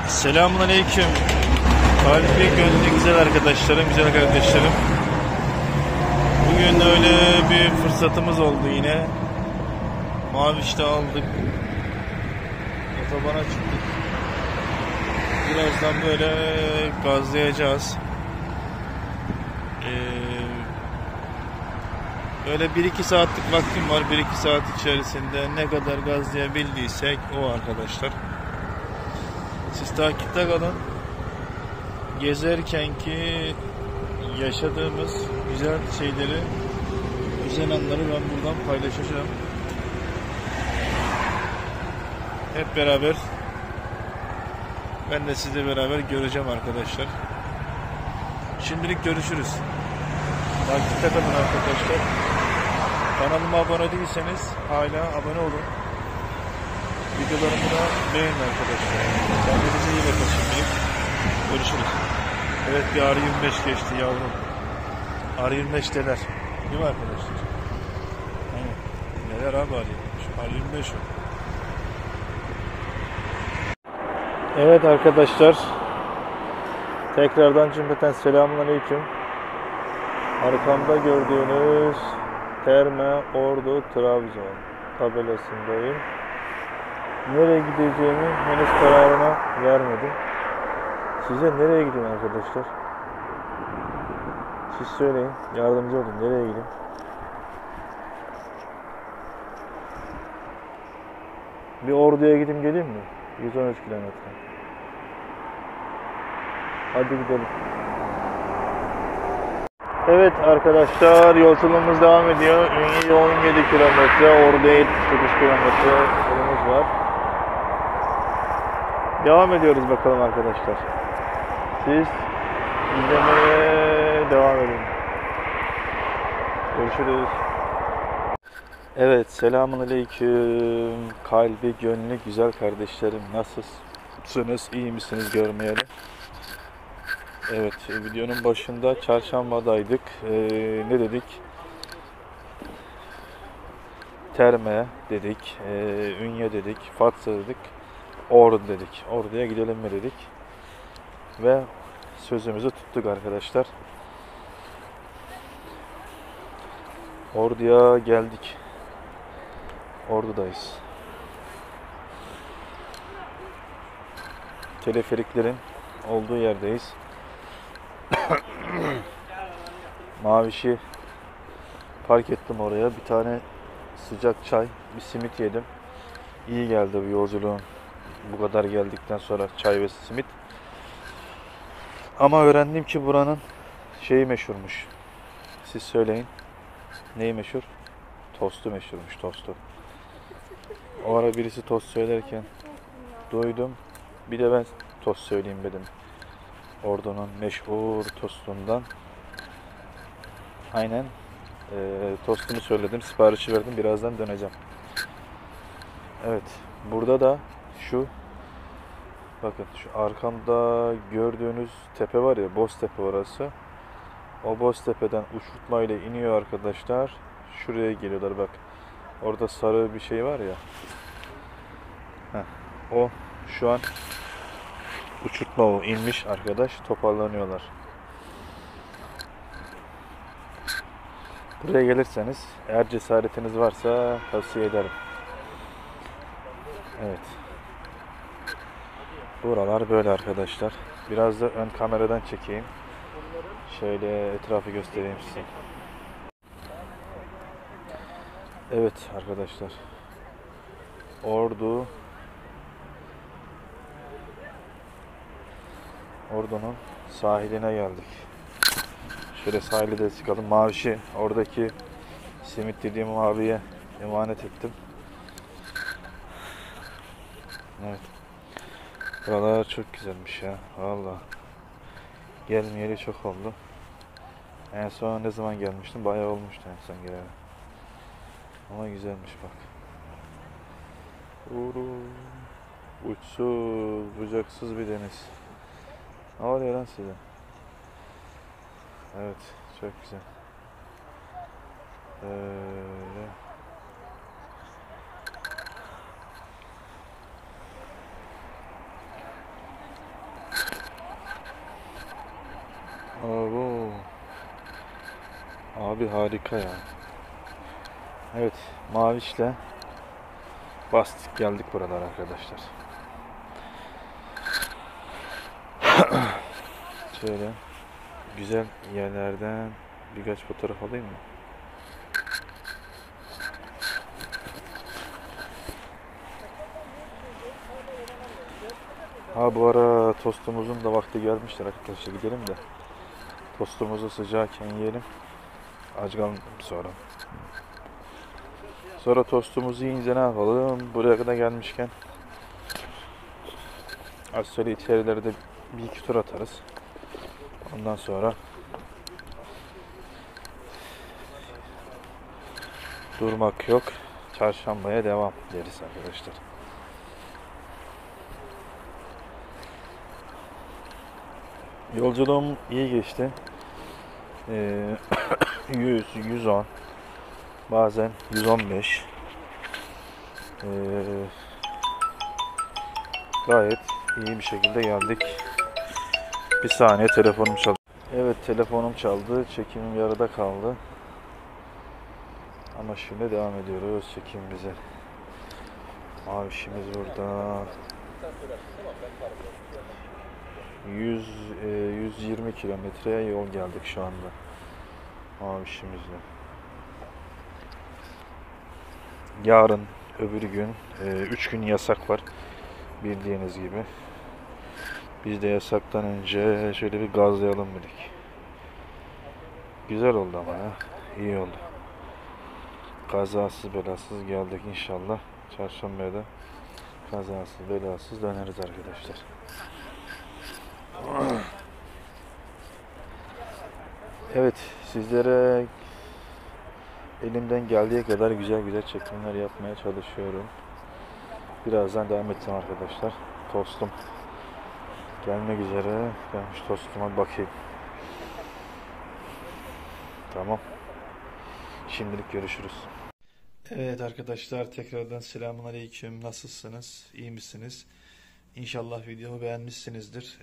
Selamünaleyküm. Kalbi gönlü güzel arkadaşlarım, güzel kardeşlerim. Bugün öyle bir fırsatımız oldu yine. Maviş'te aldık. Otobana çıktık. Birazdan böyle gazlayacağız. Böyle 1-2 saatlik vaktim var. 1-2 saat içerisinde ne kadar gazlayabildiysek o arkadaşlar. Siz takipte kalın. Gezerkenki yaşadığımız güzel şeyleri, güzel anları ben buradan paylaşacağım. Hep beraber, ben de sizle beraber göreceğim arkadaşlar. Şimdilik görüşürüz. Takipte kalın arkadaşlar. Kanalıma abone değilseniz hala abone olun. Videolarımı da beğenin arkadaşlar. Kendinize iyi bakın şimdilik. Görüşürüz. Evet, bir R25 geçti yavrum. R25 neler? Değil mi arkadaşlar? Aynen. Neler abi R25? R25 o. Evet arkadaşlar. Tekrardan cümleten selamünaleyküm. Arkamda gördüğünüz Terme Ordu Trabzon tabelasındayım. Nereye gideceğimi henüz kararına vermedim. Size nereye gideyim arkadaşlar? Siz söyleyin, yardımcı olun. Nereye gideyim? Bir Ordu'ya gideyim geleyim mi? 113 kilometre. Hadi gidelim. Evet arkadaşlar, yolculuğumuz devam ediyor. Ünye'ye 17 kilometre, Ordu'ya 79 kilometre yolumuz var. Devam ediyoruz bakalım arkadaşlar. Siz izlemeye devam edin. Görüşürüz. Evet, selamünaleyküm. Kalbi gönlü güzel kardeşlerim. Nasılsınız? İyi misiniz görmeyeli? Evet, videonun başında çarşambadaydık. Ne dedik? Terme dedik, Ünye dedik, Fatsa dedik, Ordu dedik. Ordu'ya gidelim mi dedik. Ve sözümüzü tuttuk arkadaşlar. Ordu'ya geldik. Ordu'dayız. Teleferiklerin olduğu yerdeyiz. Maviş'i park ettim oraya. Bir tane sıcak çay, bir simit yedim. İyi geldi bu yolculuğun. Bu kadar geldikten sonra çay ve simit. Ama öğrendim ki buranın şeyi meşhurmuş. Siz söyleyin. Neyi meşhur? Tostu meşhurmuş, tostu. O ara birisi tost söylerken duydum. Bir de ben tost söyleyeyim dedim. Ordu'nun meşhur tostundan. Aynen. Tostumu söyledim, siparişi verdim. Birazdan döneceğim. Evet. Burada da bakın şu arkamda gördüğünüz tepe var ya, Boztepe orası. O Boztepe'den uçurtmayla iniyor arkadaşlar. Şuraya geliyorlar bak. Orada sarı bir şey var ya. O şu an uçurtma o inmiş arkadaş. Toparlanıyorlar. Buraya gelirseniz eğer cesaretiniz varsa tavsiye ederim. Evet. Buralar böyle arkadaşlar. Biraz da ön kameradan çekeyim. Şöyle etrafı göstereyim size. Evet arkadaşlar. Ordu'nun sahiline geldik. Şöyle sahilde de çıkalım. Maviş'i oradaki simit dediğim abiye emanet ettim. Evet. Buralar çok güzelmiş ya. Vallahi. Gelmeyeli çok oldu. En son ne zaman gelmiştim? Bayağı olmuştu en son geleli. Ama güzelmiş bak. Uçsuz, bucaksız bir deniz. Ne oluyor lan size? Evet, çok güzel. Böyle. Abi harika ya. Evet, Maviş'le bastık geldik buralara arkadaşlar. Şöyle güzel yerlerden birkaç fotoğraf alayım mı? Ha bu ara tostumuzun da vakti gelmiştir arkadaşlar, gidelim de tostumuzu sıcakken yiyelim. Acıkalım sonra. Sonra tostumuzu yiyince ne yapalım? Buraya kadar gelmişken az sonra içerilerde bir iki tur atarız. Ondan sonra durmak yok. Çarşambaya devam deriz arkadaşlar. Yolculuğum iyi geçti. 100, 110, bazen 115. Gayet iyi bir şekilde geldik. Bir saniye, telefonum çaldı. Evet, telefonum çaldı. Çekimim yarıda kaldı. Ama şimdi devam ediyoruz çekimimize. Mavişimiz burada. 120 kilometreye yol geldik şu anda. Mavişimizle. Yarın, öbür gün, 3 gün yasak var. Bildiğiniz gibi. Biz de yasaktan önce şöyle bir gazlayalım dedik. Güzel oldu ama ya. İyi oldu. Kazasız belasız geldik inşallah. Çarşambaya da kazasız belasız döneriz arkadaşlar. Evet, sizlere elimden geldiği kadar güzel güzel çekimler yapmaya çalışıyorum. Birazdan devam edeceğim arkadaşlar. Tostum gelmek üzere. Ben şu tostuma bakayım. Tamam. Şimdilik görüşürüz. Evet arkadaşlar, tekrardan selamünaleyküm. Nasılsınız? İyi misiniz? İnşallah videomu beğenmişsinizdir.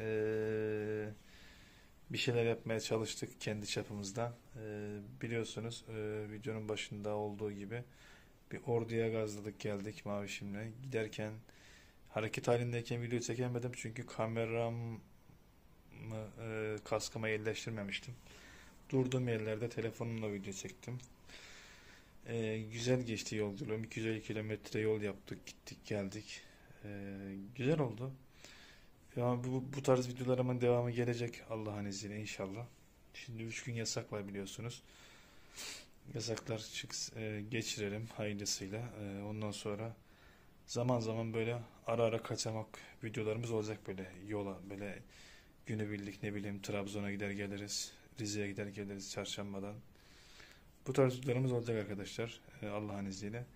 Bir şeyler yapmaya çalıştık kendi çapımızda. Biliyorsunuz videonun başında olduğu gibi bir orduya gazladık geldik Mavişim'le. Giderken hareket halindeyken video çekemedim çünkü kameramı kaskıma yerleştirmemiştim. Durduğum yerlerde telefonumla video çektim. Güzel geçti yolculuğum. 250 kilometre yol yaptık, gittik geldik. Güzel oldu. Ya bu tarz videolarımın devamı gelecek Allah'ın izniyle inşallah. Şimdi 3 gün yasak var biliyorsunuz. Yasaklar geçirelim hayırlısıyla. Ondan sonra zaman zaman böyle ara ara kaçamak videolarımız olacak, böyle yola, böyle günübirlik ne bileyim Trabzon'a gider geliriz, Rize'ye gider geliriz çarşambadan. Bu tarz videolarımız olacak arkadaşlar Allah'ın izniyle.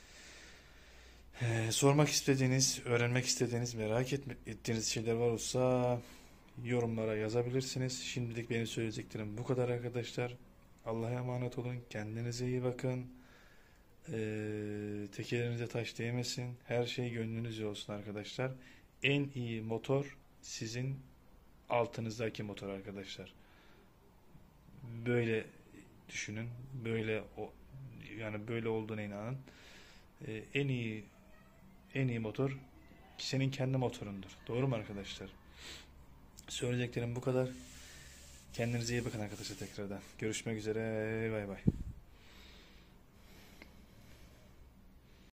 Sormak istediğiniz, öğrenmek istediğiniz, merak ettiğiniz şeyler varsa yorumlara yazabilirsiniz. Şimdilik benim söyleyeceklerim bu kadar arkadaşlar. Allah'a emanet olun. Kendinize iyi bakın. Tekerinize taş değmesin. Her şey gönlünüzce olsun arkadaşlar. En iyi motor sizin altınızdaki motor arkadaşlar. Böyle düşünün. Yani böyle olduğuna inanın. En iyi motor senin kendi motorundur. Doğru mu arkadaşlar? Söyleyeceklerim bu kadar. Kendinize iyi bakın arkadaşlar tekrardan. Görüşmek üzere. Bay bay.